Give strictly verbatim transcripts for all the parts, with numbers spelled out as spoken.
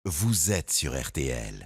Vous êtes sur R T L.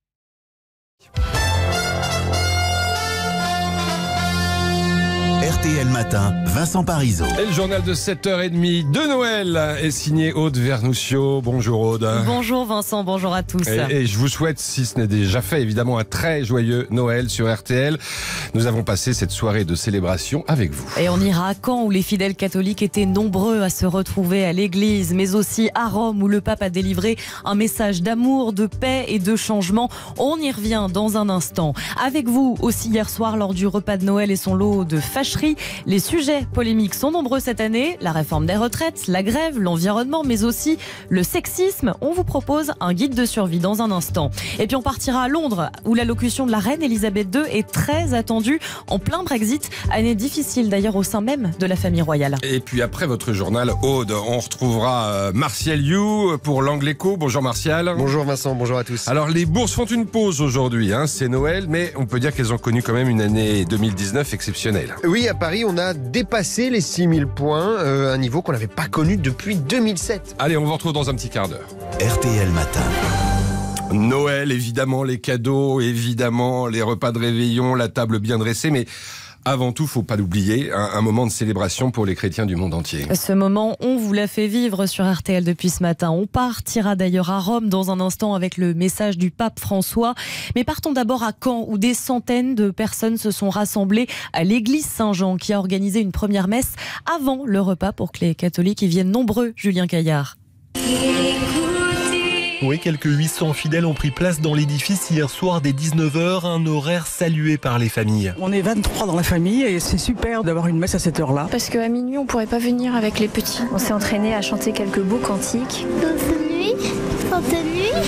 R T L Matin, Vincent Parisot. Et le journal de sept heures trente de Noël est signé Aude Vernoussiot. Bonjour Aude. Bonjour Vincent, bonjour à tous. Et, et je vous souhaite, si ce n'est déjà fait, évidemment un très joyeux Noël sur R T L. Nous avons passé cette soirée de célébration avec vous. Et on ira à Caen où les fidèles catholiques étaient nombreux à se retrouver à l'église, mais aussi à Rome où le pape a délivré un message d'amour, de paix et de changement. On y revient dans un instant. Avec vous aussi hier soir lors du repas de Noël et son lot de fâcheries. Les sujets polémiques sont nombreux cette année. La réforme des retraites, la grève, l'environnement, mais aussi le sexisme. On vous propose un guide de survie dans un instant. Et puis on partira à Londres où l'allocution de la reine Elisabeth deux est très attendue en plein Brexit. Année difficile d'ailleurs au sein même de la famille royale. Et puis après votre journal, Aude, on retrouvera Martial You pour l'Angle Écho. Bonjour Martial. Bonjour Vincent, bonjour à tous. Alors les bourses font une pause aujourd'hui, hein, c'est Noël, mais on peut dire qu'elles ont connu quand même une année deux mille dix-neuf exceptionnelle. Oui, à Paris, on a dépassé les six mille points, euh, un niveau qu'on n'avait pas connu depuis deux mille sept. Allez, on vous retrouve dans un petit quart d'heure. R T L Matin. Noël, évidemment, les cadeaux, évidemment, les repas de réveillon, la table bien dressée, mais avant tout, faut pas l'oublier, un, un moment de célébration pour les chrétiens du monde entier. Ce moment, on vous l'a fait vivre sur R T L depuis ce matin. On partira d'ailleurs à Rome dans un instant avec le message du pape François. Mais partons d'abord à Caen où des centaines de personnes se sont rassemblées à l'église Saint-Jean qui a organisé une première messe avant le repas pour que les catholiques y viennent nombreux. Julien Caillard. Oui, quelques huit cents fidèles ont pris place dans l'édifice hier soir dès dix-neuf heures, un horaire salué par les familles. On est vingt-trois dans la famille et c'est super d'avoir une messe à cette heure-là. Parce qu'à minuit, on ne pourrait pas venir avec les petits. On s'est entraîné à chanter quelques beaux cantiques. Douce nuit, sainte nuit.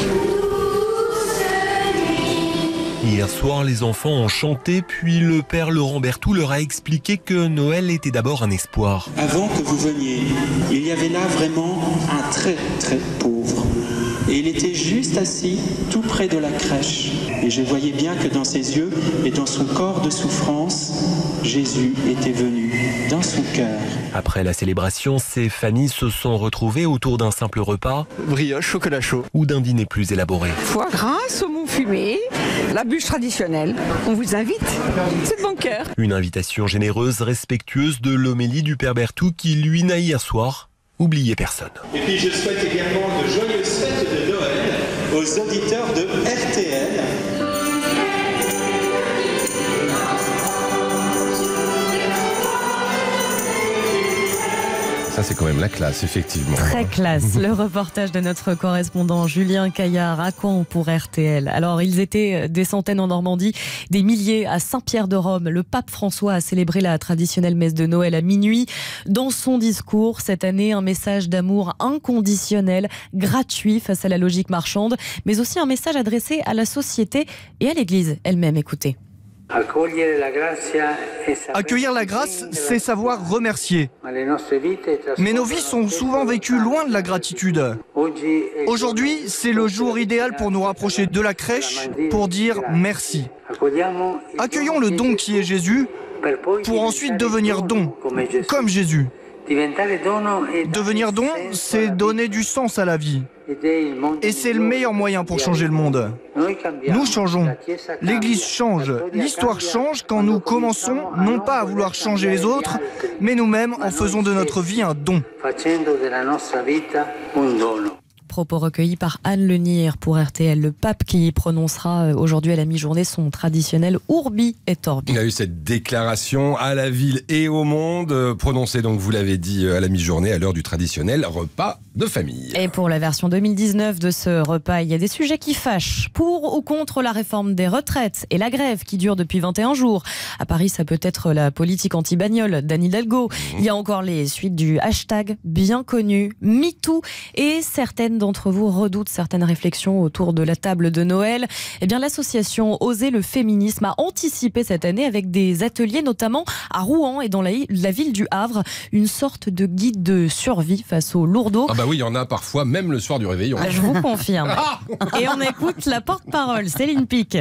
Hier soir, les enfants ont chanté, puis le père Laurent Berthoud leur a expliqué que Noël était d'abord un espoir. Avant que vous veniez, il y avait là vraiment un très très pauvre. Et il était juste assis tout près de la crèche. Et je voyais bien que dans ses yeux et dans son corps de souffrance, Jésus était venu dans son cœur. Après la célébration, ces familles se sont retrouvées autour d'un simple repas. Brioche, chocolat chaud. Ou d'un dîner plus élaboré. Foie gras, saumon fumé, la bûche traditionnelle. On vous invite, c'est de bon cœur. Une invitation généreuse, respectueuse de l'homélie du père Berthoud qui, lui, n'a hier soir oublié personne. Et puis je souhaite également de joyeuses fêtes de Noël aux auditeurs de R T L. Ça, c'est quand même la classe, effectivement. Très classe. Le reportage de notre correspondant Julien Caillard à Caen pour R T L. Alors, ils étaient des centaines en Normandie, des milliers à Saint-Pierre-de-Rome. Le pape François a célébré la traditionnelle messe de Noël à minuit. Dans son discours, cette année, un message d'amour inconditionnel, gratuit face à la logique marchande, mais aussi un message adressé à la société et à l'Église elle-même. Écoutez. Accueillir la grâce, c'est savoir remercier. Mais nos vies sont souvent vécues loin de la gratitude. Aujourd'hui, c'est le jour idéal pour nous rapprocher de la crèche, pour dire merci. Accueillons le don qui est Jésus, pour ensuite devenir don, comme Jésus. Devenir don, c'est donner du sens à la vie. Et c'est le meilleur moyen pour changer le monde. Nous changeons. L'Église change. L'histoire change quand nous commençons non pas à vouloir changer les autres, mais nous-mêmes en faisant de notre vie un don. Propos recueillis par Anne Lenir pour R T L. Le pape qui prononcera aujourd'hui à la mi-journée son traditionnel Urbi et Orbi. Il a eu cette déclaration à la ville et au monde, prononcée donc, vous l'avez dit, à la mi-journée, à l'heure du traditionnel repas de famille. Et pour la version deux mille dix-neuf de ce repas, il y a des sujets qui fâchent. Pour ou contre la réforme des retraites et la grève qui dure depuis vingt et un jours. À Paris, ça peut être la politique anti-bagnole d'Anne Hidalgo. Mmh. Il y a encore les suites du hashtag bien connu, MeToo, et certaines d'entre vous redoutent certaines réflexions autour de la table de Noël. Eh bien, l'association Oser le féminisme a anticipé cette année avec des ateliers, notamment à Rouen et dans la, la ville du Havre, une sorte de guide de survie face aux lourdeaux. Ah bah oui, il y en a parfois, même le soir du réveillon. Je vous confirme. Et on écoute la porte-parole, Céline Pic.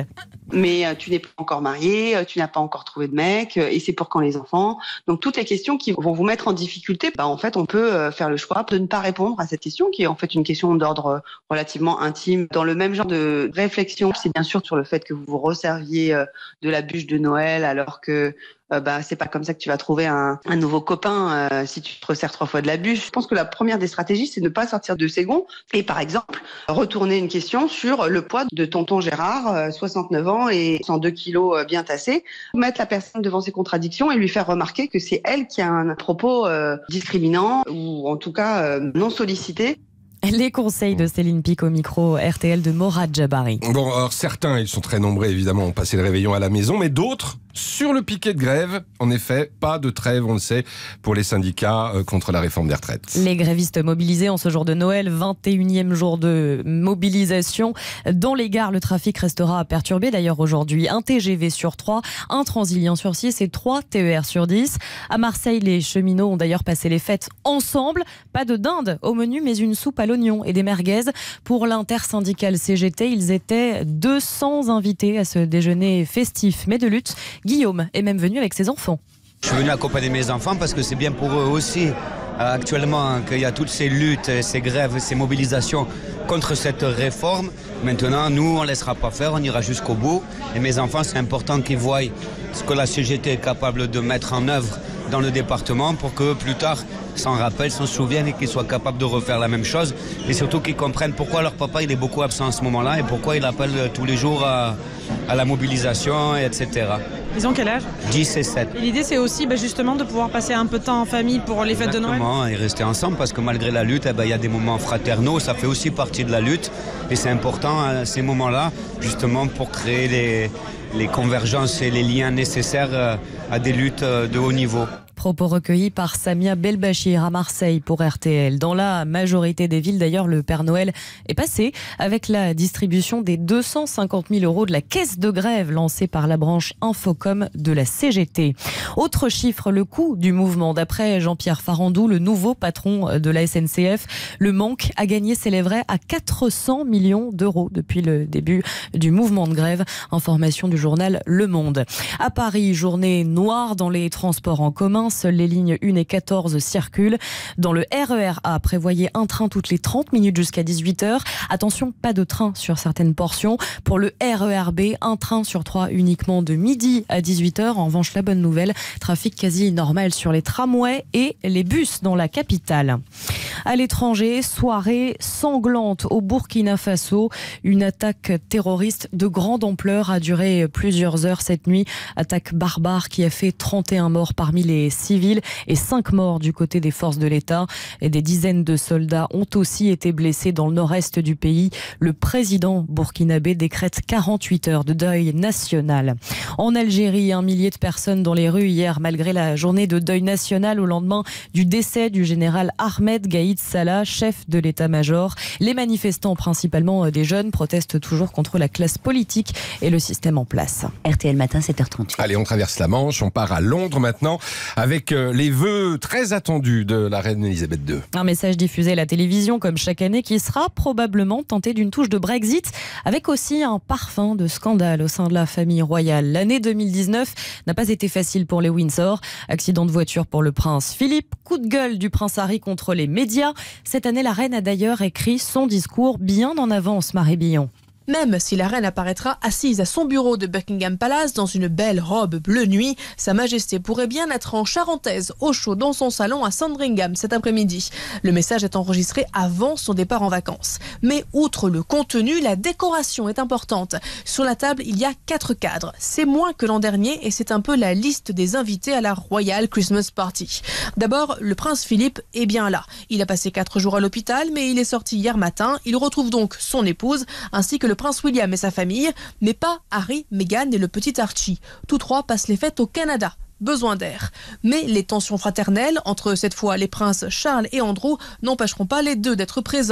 mais euh, tu n'es pas encore marié, euh, tu n'as pas encore trouvé de mec, euh, et c'est pour quand les enfants. Donc toutes les questions qui vont vous mettre en difficulté, bah, en fait on peut euh, faire le choix de ne pas répondre à cette question qui est en fait une question d'ordre relativement intime. Dans le même genre de réflexion, c'est bien sûr sur le fait que vous vous resserviez euh, de la bûche de Noël alors que Euh, bah, c'est pas comme ça que tu vas trouver un, un nouveau copain euh, si tu te resserres trois fois de la bûche. Je pense que la première des stratégies, c'est de ne pas sortir de ses gonds et par exemple retourner une question sur le poids de tonton Gérard, euh, soixante-neuf ans et cent deux kilos euh, bien tassés. Mettre la personne devant ses contradictions et lui faire remarquer que c'est elle qui a un propos euh, discriminant ou en tout cas euh, non sollicité. Les conseils de Céline Pic au micro R T L de Morad Jabari. Bon, alors certains, ils sont très nombreux évidemment, ont passé le réveillon à la maison, mais d'autres sur le piquet de grève. En effet, pas de trêve, on le sait, pour les syndicats euh, contre la réforme des retraites. Les grévistes mobilisés en ce jour de Noël, vingt et unième jour de mobilisation. Dans les gares, le trafic restera perturbé. D'ailleurs, aujourd'hui, un T G V sur trois, un Transilien sur six et trois T E R sur dix. À Marseille, les cheminots ont d'ailleurs passé les fêtes ensemble. Pas de dinde au menu, mais une soupe à l'oignon et des merguez. Pour l'intersyndicale C G T, ils étaient deux cents invités à ce déjeuner festif, mais de lutte. Guillaume est même venu avec ses enfants. Je suis venu accompagner mes enfants parce que c'est bien pour eux aussi, actuellement, qu'il y a toutes ces luttes, ces grèves, ces mobilisations contre cette réforme. Maintenant, nous, on ne laissera pas faire, on ira jusqu'au bout. Et mes enfants, c'est important qu'ils voient ce que la C G T est capable de mettre en œuvre dans le département pour que plus tard, s'en rappellent, s'en souviennent et qu'ils soient capables de refaire la même chose. Et surtout qu'ils comprennent pourquoi leur papa il est beaucoup absent à ce moment-là et pourquoi il appelle tous les jours à, à la mobilisation, et cetera. Ils ont quel âge ? dix et sept. Et l'idée, c'est aussi bah, justement de pouvoir passer un peu de temps en famille pour les fêtes Exactement, de Noël. Et rester ensemble parce que malgré la lutte, eh ben, y a des moments fraternaux, ça fait aussi partie de la lutte. Et c'est important, hein, ces moments-là, justement pour créer les, les convergences et les liens nécessaires euh, à des luttes euh, de haut niveau. Propos recueillis par Samia Belbachir à Marseille pour R T L. Dans la majorité des villes, d'ailleurs, le Père Noël est passé avec la distribution des deux cent cinquante mille euros de la caisse de grève lancée par la branche Infocom de la C G T. Autre chiffre, le coût du mouvement. D'après Jean-Pierre Farandou, le nouveau patron de la S N C F, le manque à gagner s'élèverait à quatre cents millions d'euros depuis le début du mouvement de grève. Information du journal Le Monde. À Paris, journée noire dans les transports en commun. Seules les lignes un et quatorze circulent. Dans le R E R A, prévoyez un train toutes les trente minutes jusqu'à dix-huit heures. Attention, pas de train sur certaines portions. Pour le R E R B, un train sur trois uniquement de midi à dix-huit heures. En revanche, la bonne nouvelle, trafic quasi normal sur les tramways et les bus dans la capitale. À l'étranger, soirée sanglante au Burkina Faso. Une attaque terroriste de grande ampleur a duré plusieurs heures cette nuit. Attaque barbare qui a fait trente et un morts parmi les civils et cinq morts du côté des forces de l'État. Et des dizaines de soldats ont aussi été blessés dans le nord-est du pays. Le président burkinabé décrète quarante-huit heures de deuil national. En Algérie, un millier de personnes dans les rues hier, malgré la journée de deuil national au lendemain du décès du général Ahmed Gaïd Salah, chef de l'état-major. Les manifestants, principalement des jeunes, protestent toujours contre la classe politique et le système en place. R T L Matin, sept heures trente-huit. Allez, on traverse la Manche, on part à Londres maintenant, avec les vœux très attendus de la reine Elisabeth deux. Un message diffusé à la télévision comme chaque année qui sera probablement tenté d'une touche de Brexit, avec aussi un parfum de scandale au sein de la famille royale. L'année deux mille dix-neuf n'a pas été facile pour les Windsor. Accident de voiture pour le prince Philippe, coup de gueule du prince Harry contre les médias. Cette année, la reine a d'ailleurs écrit son discours bien en avance, Marie Billon. Même si la reine apparaîtra assise à son bureau de Buckingham Palace dans une belle robe bleu nuit, Sa Majesté pourrait bien être en charentaise, au chaud dans son salon à Sandringham cet après-midi. Le message est enregistré avant son départ en vacances. Mais outre le contenu, la décoration est importante. Sur la table, il y a quatre cadres. C'est moins que l'an dernier et c'est un peu la liste des invités à la Royal Christmas Party. D'abord, le prince Philippe est bien là. Il a passé quatre jours à l'hôpital, mais il est sorti hier matin. Il retrouve donc son épouse ainsi que le prince William et sa famille, mais pas Harry, Meghan et le petit Archie. Tous trois passent les fêtes au Canada. Besoin d'air. Mais les tensions fraternelles entre cette fois les princes Charles et Andrew n'empêcheront pas les deux d'être présents.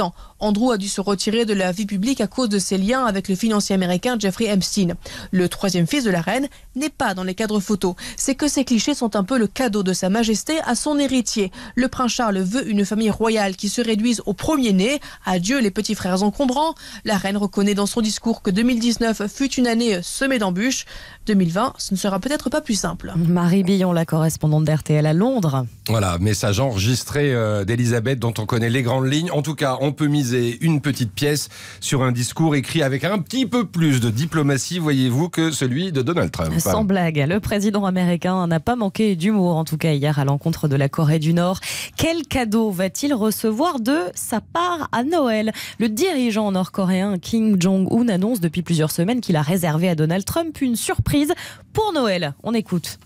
Andrew a dû se retirer de la vie publique à cause de ses liens avec le financier américain Jeffrey Epstein. Le troisième fils de la reine n'est pas dans les cadres photos. C'est que ces clichés sont un peu le cadeau de Sa Majesté à son héritier. Le prince Charles veut une famille royale qui se réduise au premier-né. Adieu les petits frères encombrants. La reine reconnaît dans son discours que deux mille dix-neuf fut une année semée d'embûches. deux mille vingt, ce ne sera peut-être pas plus simple. Marie Billon, la correspondante d'R T L à Londres. Voilà, message enregistré euh, d'Elisabeth dont on connaît les grandes lignes. En tout cas, on peut miser une petite pièce sur un discours écrit avec un petit peu plus de diplomatie, voyez-vous, que celui de Donald Trump. Sans blague, le président américain n'a pas manqué d'humour, en tout cas hier, à l'encontre de la Corée du Nord. Quel cadeau va-t-il recevoir de sa part à Noël ? Le dirigeant nord-coréen Kim Jong-un annonce depuis plusieurs semaines qu'il a réservé à Donald Trump une surprise pour Noël. On écoute.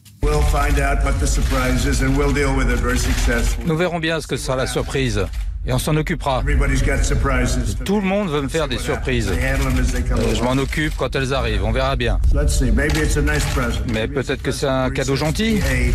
Nous verrons bien ce que sera la surprise. Et on s'en occupera. Tout le monde veut me faire des surprises. Euh, je m'en occupe quand elles arrivent, on verra bien. Mais peut-être que c'est un cadeau gentil.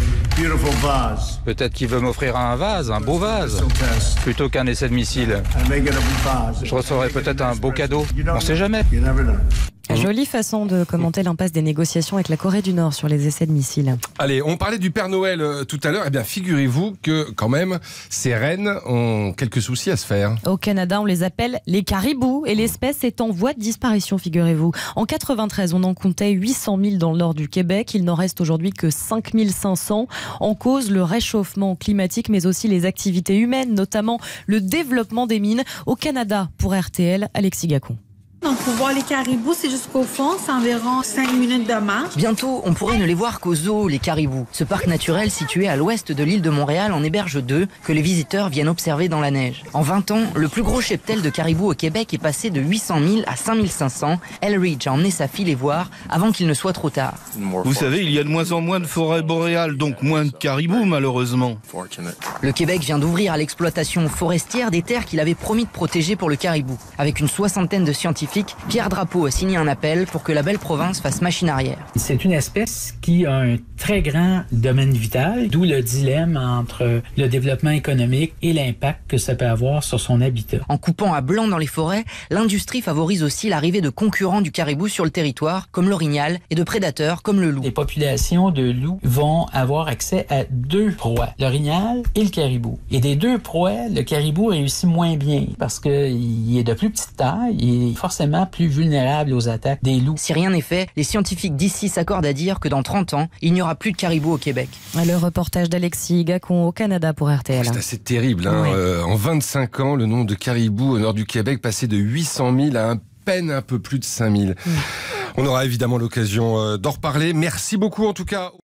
Peut-être qu'il veut m'offrir un vase, un beau vase, plutôt qu'un essai de missile. Je recevrai peut-être un beau cadeau, on ne sait jamais. Jolie façon de commenter l'impasse des négociations avec la Corée du Nord sur les essais de missiles. Allez, on parlait du Père Noël euh, tout à l'heure. Eh bien, figurez-vous que, quand même, ces reines ont quelques soucis à se faire. Au Canada, on les appelle les caribous et l'espèce est en voie de disparition, figurez-vous. En quatre-vingt-treize, on en comptait huit cent mille dans le nord du Québec. Il n'en reste aujourd'hui que cinq mille cinq cents. En cause, le réchauffement climatique, mais aussi les activités humaines, notamment le développement des mines. Au Canada, pour R T L, Alexis Gacon. Donc, pour voir les caribous, c'est jusqu'au fond, c'est environ cinq minutes de marche. Bientôt, on pourrait ne les voir qu'aux zoos, les caribous. Ce parc naturel situé à l'ouest de l'île de Montréal en héberge deux, que les visiteurs viennent observer dans la neige. En vingt ans, le plus gros cheptel de caribous au Québec est passé de huit cent mille à cinq mille cinq cents. Elridge a emmené sa fille les voir avant qu'il ne soit trop tard. Vous savez, il y a de moins en moins de forêts boréales, donc moins de caribous, malheureusement. Le Québec vient d'ouvrir à l'exploitation forestière des terres qu'il avait promis de protéger pour le caribou. Avec une soixantaine de scientifiques, Pierre Drapeau a signé un appel pour que la belle province fasse machine arrière. C'est une espèce qui a un très grand domaine vital, d'où le dilemme entre le développement économique et l'impact que ça peut avoir sur son habitat. En coupant à blanc dans les forêts, l'industrie favorise aussi l'arrivée de concurrents du caribou sur le territoire, comme l'orignal, et de prédateurs comme le loup. Les populations de loups vont avoir accès à deux proies, l'orignal et le caribou. Et des deux proies, le caribou réussit moins bien parce qu'il est de plus petite taille, il est forcément plus vulnérable aux attaques des loups. Si rien n'est fait, les scientifiques d'ici s'accordent à dire que dans trente ans, il n'y aura plus de caribou au Québec. Le reportage d'Alexis Gacon au Canada pour R T L. C'est assez terrible. Hein. Oui. Euh, en vingt-cinq ans, le nombre de caribous au nord du Québec passé de huit cent mille à à peine un peu plus de cinq mille. Mmh. On aura évidemment l'occasion d'en reparler. Merci beaucoup en tout cas.